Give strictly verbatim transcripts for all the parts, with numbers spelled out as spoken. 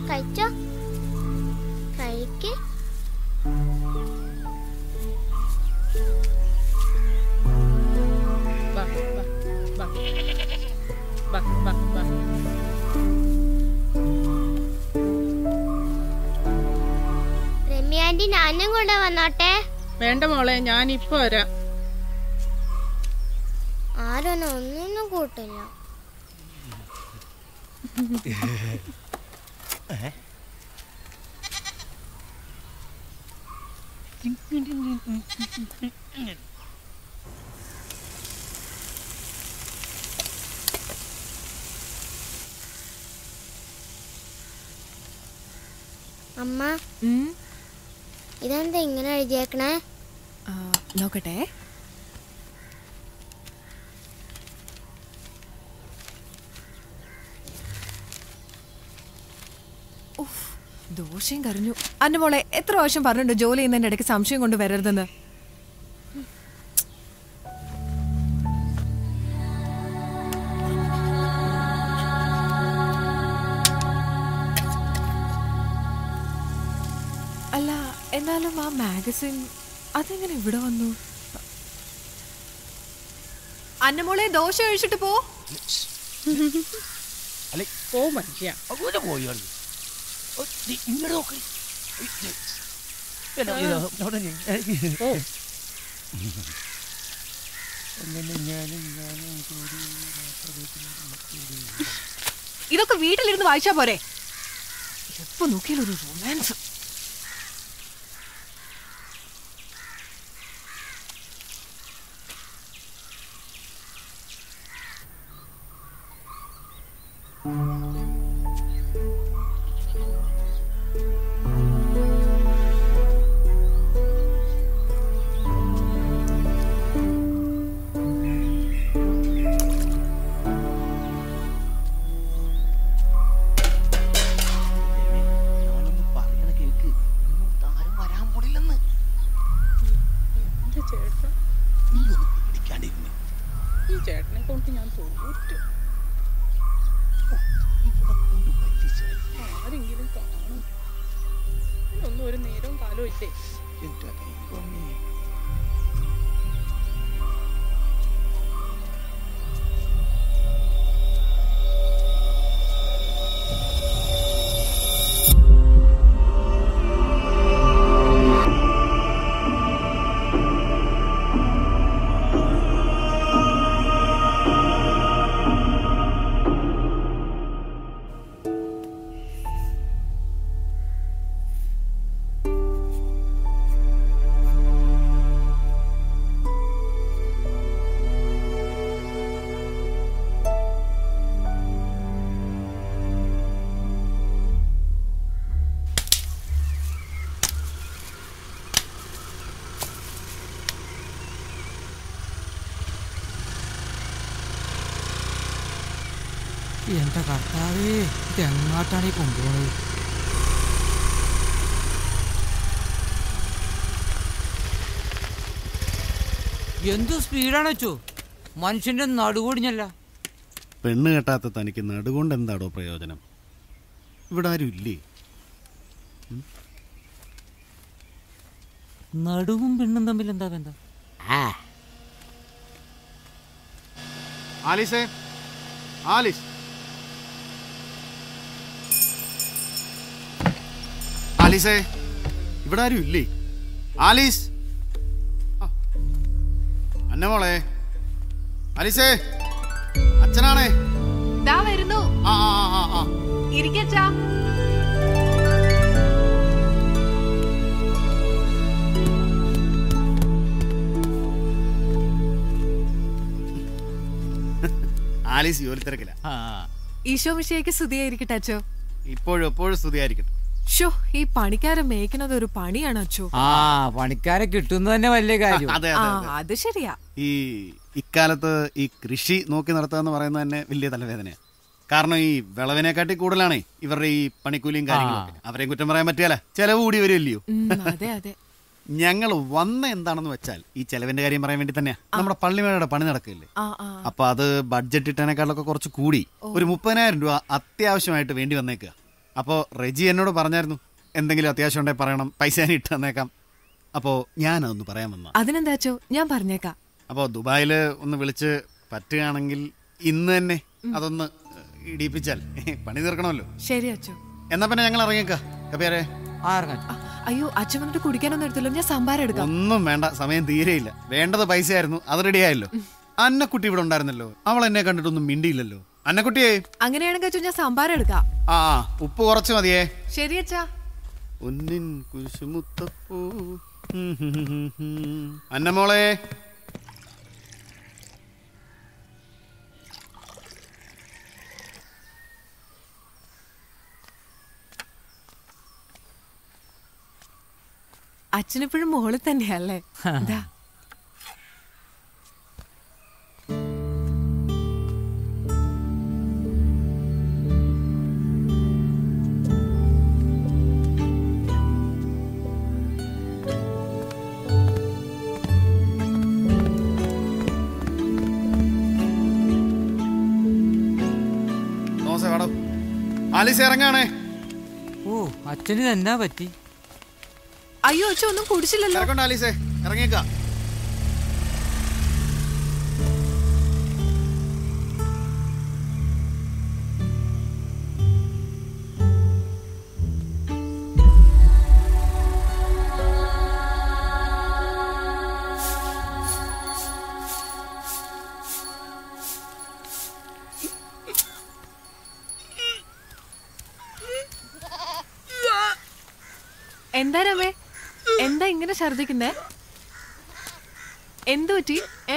കഴിച്ചോ, കഴിക്ക്. രമ്യ ആന്റി ഞാനും കൂടെ വന്നോട്ടെ? വേണ്ട മോളെ, ഞാൻ ഇപ്പൊ വരാം. ആരൊന്നും ഒന്നും കൂട്ടില്ല. അമ്മ, ഇതെന്താ ഇങ്ങനെ എഴുതിയേക്കണേ? നോക്കട്ടെ. ദോശയും കറിഞ്ഞു. അന്ന മോളെ, എത്ര പ്രാവശ്യം പറഞ്ഞിട്ടുണ്ട് ജോലി ചെയ്യുന്നതിന്റെ ഇടയ്ക്ക് സംശയം കൊണ്ട് വരരുതെന്ന്. അല്ല, എന്നാലും ആ മാഗസിൻ അതെങ്ങനെ ഇവിടെ വന്നു? അന്നമോളെ, ദോശ കഴിച്ചിട്ട് പോ. ഇതൊക്കെ വീട്ടിലിരുന്ന് വായിച്ചാ പോരെ? എപ്പോ നോക്കിയാലും ഒരു റൊമാൻസ്. ചേട്ടനെ കൊണ്ട് ഞാൻ തോറ്റു. ആരെങ്കിലും കാണും. ഒന്നും ഒരു നേരവും കാലവും ഇല്ലേ? എന്റെ കർത്താവേ, ഇതെങ്ങോട്ടാണ് ഈ കൊണ്ടുപോണത്? എന്ത് സ്പീഡാണ് വെച്ചോ, മനുഷ്യന്റെ നടുകൊടിഞ്ഞല്ല. പെണ്ണ് കെട്ടാത്ത തനിക്ക് നടുകൊണ്ട് എന്താടോ പ്രയോജനം? ഇവിടെ ആരും ഇല്ലേ? നടുവും പെണ്ണും തമ്മിൽ എന്താ ബന്ധം? ആലിസേ, ആലിസ്, ആലിസേ, ഇവിടെ ആരും ഇല്ലേ? ആലീസ്, അന്നമോളെ, ആലിസേ, അച്ഛനാണേ. ദാ വരുന്നു. ആ ആ ആ ആ ഇരിക്കച്ചാ. ആലീസ് ജോലി തിരക്കില്ല. ഈശോ മിശിഹായ്ക്ക് സ്തുതിയായിരിക്കട്ടെ അച്ചോ. ഇപ്പോഴും എപ്പോഴും സ്തുതിയായിരിക്കട്ടെ. ഷോ, ഈ പണിക്കാരെ മേയ്ക്കുന്നത് ഒരു പണിയാണ് അച്ചോ. ആ, പണിക്കാരെ കിട്ടുന്നത് തന്നെ വലിയ കാര്യം. അത് ശരിയാ. ഈ ഇക്കാലത്ത് ഈ കൃഷി നോക്കി നടത്തുക പറയുന്നത് തന്നെ വലിയ തലവേദനയാണ്. കാരണം ഈ വിളവിനെക്കാട്ടി കൂടുതലാണേ ഇവരുടെ ഈ പണിക്കൂലിയും കാര്യങ്ങളൊക്കെ. അവരെയും കുറ്റം പറയാൻ പറ്റിയാല, ചെലവ് കൂടി വരുമല്ലയോ. അതെ അതെ. ഞങ്ങൾ വന്ന എന്താണെന്ന് വെച്ചാൽ ഈ ചെലവിന്റെ കാര്യം പറയാൻ വേണ്ടി തന്നെയാ. നമ്മുടെ പള്ളിമേടയുടെ പണി നടക്കില്ലേ, അപ്പൊ അത് ബഡ്ജറ്റ് ഇട്ടതിനേക്കാളൊക്കെ കുറച്ച് കൂടി ഒരു മുപ്പതിനായിരം രൂപ അത്യാവശ്യമായിട്ട് വേണ്ടി വന്നേക്കുക. അപ്പോൾ റെജി എന്നോട് പറഞ്ഞായിരുന്നു എന്തെങ്കിലും അത്യാവശ്യം ഉണ്ടെങ്കിൽ പറയണം, പൈസ ഞാൻ ഇട്ട് തന്നേക്കാം. അപ്പോൾ ഞാനതൊന്ന് പറയാൻ വന്ന. അതിനെന്താച്ചോ, ഞാൻ പറഞ്ഞേക്കാം. അപ്പോൾ ദുബായിൽ ഒന്ന് വിളിച്ച് പറ്റുകയാണെങ്കിൽ ഇന്ന് തന്നെ അതൊന്ന് ഇടിപ്പിച്ചാൽ പണി തീർക്കണമല്ലോ. ശരി അച്ചോ. എന്നാ പിന്നെ ഞങ്ങൾ ഇറങ്ങിയേക്കാം. കബിയാരെ അയ്യോ, അച്ഛൻ വന്നിട്ട് കുടിക്കാനൊന്നും എടുത്തല്ലോ, ഞാൻ സംഭാരം എടുക്കാം. ഒന്നും വേണ്ട, സമയം തീരെയില്ല. വേണ്ടത് പൈസയായിരുന്നു, അത് റെഡിയായല്ലോ. അന്നക്കുട്ടി ഇവിടെ ഉണ്ടായിരുന്നല്ലോ, അവൾ എന്നെ കണ്ടിട്ടൊന്നും മിണ്ടിയില്ലല്ലോ. അന്നക്കുട്ടിയെ അങ്ങനെയാണെങ്കിൽ അച്ഛൻ ഞാൻ സംഭാരം എടുക്കാം. ആ ഉപ്പ് കുറച്ച് മതിയേ. ശരി അച്ഛാ. ഒന്നിൻ കുരിശുമുത്തപ്പൂ അന്നമോളെ. അച്ഛനിപ്പോഴും മോളിൽ തന്നെയല്ലേ? ആലീസ് ഇറങ്ങാണേ. ഓ, അച്ഛന് എന്നാ പറ്റി? അയ്യോ അച്ഛൻ ഒന്നും കുടിച്ചില്ലല്ലോ. ഇറങ്ങണ്ട ആലീസേ, ഇറങ്ങിയേക്കാം. എന്താ രമേ, എന്താ ഇങ്ങനെ ഛർദിക്കുന്നേ? എന്തു പറ്റി? ഏ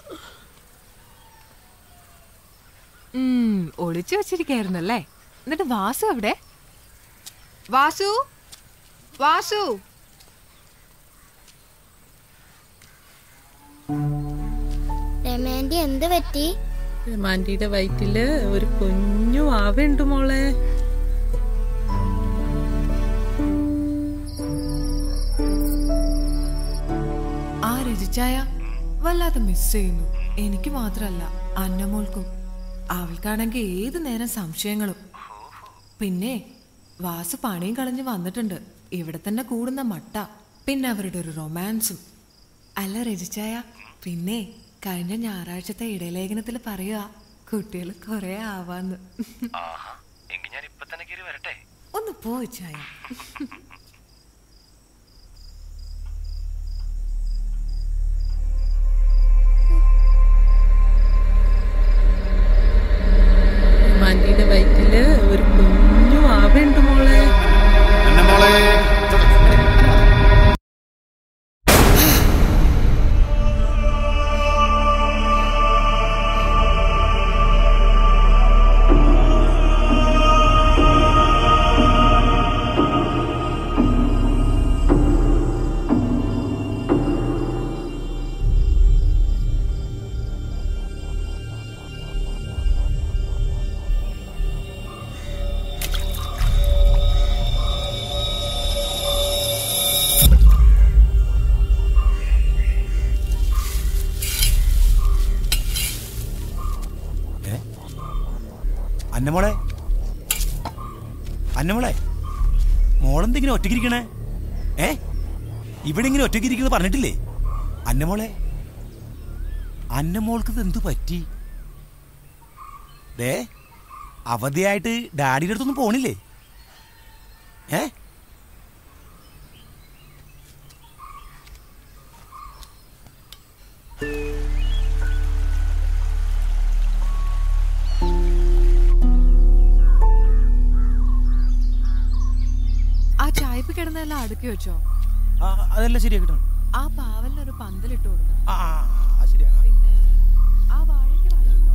ഒളിച്ചു വെച്ചിരിക്കായിരുന്നല്ലേ? എന്നിട്ട് വാസു എവിടെ? വാസു, വാസു. രമാൻഡി എന്ത് പറ്റി? രമാൻഡിയുടെ വയറ്റില് ഒരു കുഞ്ഞു ആവുണ്ട് മോളെ. രജിച്ചായ വല്ലാതെ മിസ് ചെയ്യുന്നു. എനിക്ക് മാത്രല്ല, അന്നമോൾക്കും. അവൾക്കാണെങ്കിൽ ഏതു നേരം സംശയങ്ങളും. പിന്നെ വാസു പണിയും കളഞ്ഞ് വന്നിട്ടുണ്ട്. ഇവിടെ തന്നെ കൂടുന്ന മട്ട. പിന്നെ അവരുടെ ഒരു റൊമാൻസും. അല്ല രജിച്ചായ, പിന്നെ കഴിഞ്ഞ ഞായറാഴ്ചത്തെ ഇടലേഖനത്തിൽ പറയുക കുട്ടികൾ കൊറേ ആവാന്ന്. ഒന്ന് പോയിച്ചായ. രമാൻഡിയുടെ വയറ്റില് ഒരു കുഞ്ഞു ആവുണ്ട് മോളെ. അന്നമോളെ, അന്നമോളെ, മോളെന്തെങ്കിലും ഒറ്റയ്ക്കിരിക്കണേ? ഏ ഇവിടെ ഇങ്ങനെ ഒറ്റയ്ക്കിരിക്കുന്നത് പറഞ്ഞിട്ടില്ലേ? അന്നമോളെ, അന്നമോൾക്ക് എന്തു പറ്റി? ദേ അവധിയായിട്ട് ഡാഡിയുടെ അടുത്തൊന്നും പോണില്ലേ? ഏ ആ ചായപ്പ് കിടന്നെല്ലാം അടുക്കി വെച്ചോ? അതെല്ലാം ശരിയാക്കിട്ടോ. ആ പാവലിനൊരു പന്തലിട്ട് കൊടുക്കണം. ശരിയാ. പിന്നെ ആ വാഴയ്ക്ക് വളമിട്ടോ?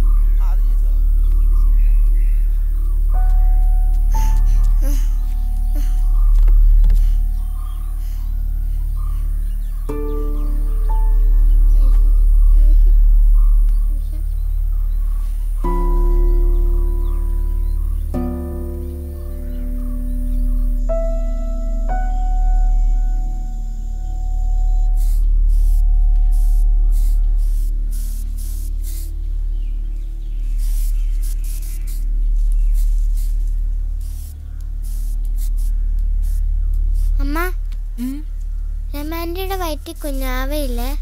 രമാൻറ്റിയുടെ വയറ്റിൽ കുഞ്ഞാവയില്ലേ?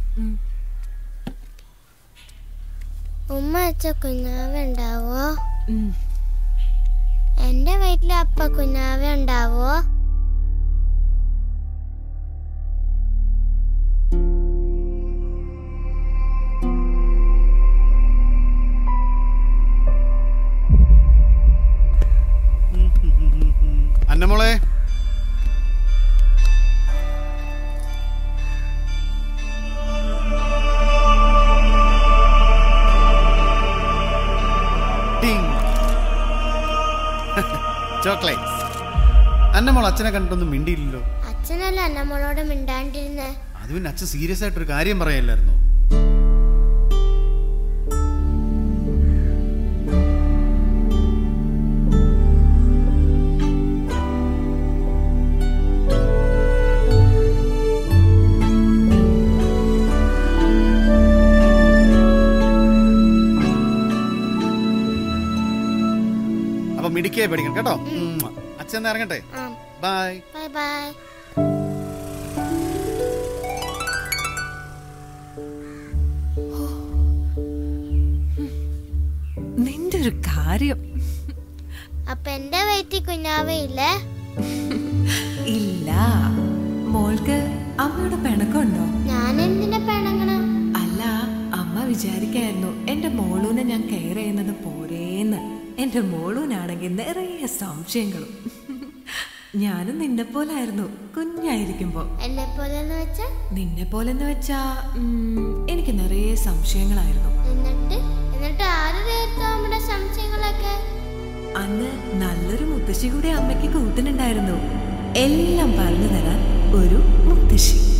ഉമ്മ വെച്ച കുഞ്ഞാവ ഉണ്ടാവോ? എന്റെ വയറ്റിൽ അപ്പ കുഞ്ഞാവ ഉണ്ടാവോ? അന്നമോളെ, ചോക്ലേറ്റ്സ്. അന്നമോൾ അച്ഛനെ കണ്ടിട്ടൊന്നും മിണ്ടിയില്ലല്ലോ. അച്ഛനല്ല അന്നമോളോട് മിണ്ടാണ്ടിരുന്നേ. അത് പിന്നെ അച്ഛൻ സീരിയസ് ആയിട്ടൊരു കാര്യം പറയല്ലായിരുന്നോ? അപ്പൊ മിടിക്കേ പഠിക്കണം കേട്ടോ. അച്ഛൻ ഇറങ്ങട്ടെ. Bye bye bye. നിന്റെ ഒരു കാര്യം. അപ്പൊ എന്റെ വയറ്റിൽ കുഞ്ഞാവയില്ലേ? ഇല്ല. മോൾക്ക് അമ്മയുടെ പിണക്കമുണ്ടോ? ഞാൻ എന്തിനാ പിണങ്ങണം? അല്ല, അമ്മ വിചാരിക്കായിരുന്നു എന്റെ മോളൂനെ ഞാൻ കെയർ ചെയ്യുന്നത് പോരേന്ന്. എന്റെ മോളൂനാണെങ്കിൽ നിറയെ സംശയങ്ങളും. ഞാനും നിന്നെ പോലായിരുന്നു കുഞ്ഞായിരിക്കുമ്പോ. എന്നെ പോലെന്ന് വെച്ചാ? നിന്നെ പോലെന്ന് വെച്ചാ എനിക്ക് നിറയെ സംശയങ്ങളായിരുന്നു. എന്നിട്ട് എന്നിട്ട് ആര് തീർത്തു നമ്മുടെ സംശയങ്ങളൊക്കെ? അന്ന് നല്ലൊരു മുത്തശ്ശി കൂടി അമ്മയ്ക്ക് കൂട്ടിനുണ്ടായിരുന്നു. എല്ലാം പറഞ്ഞു തരാൻ ഒരു മുത്തശ്ശി.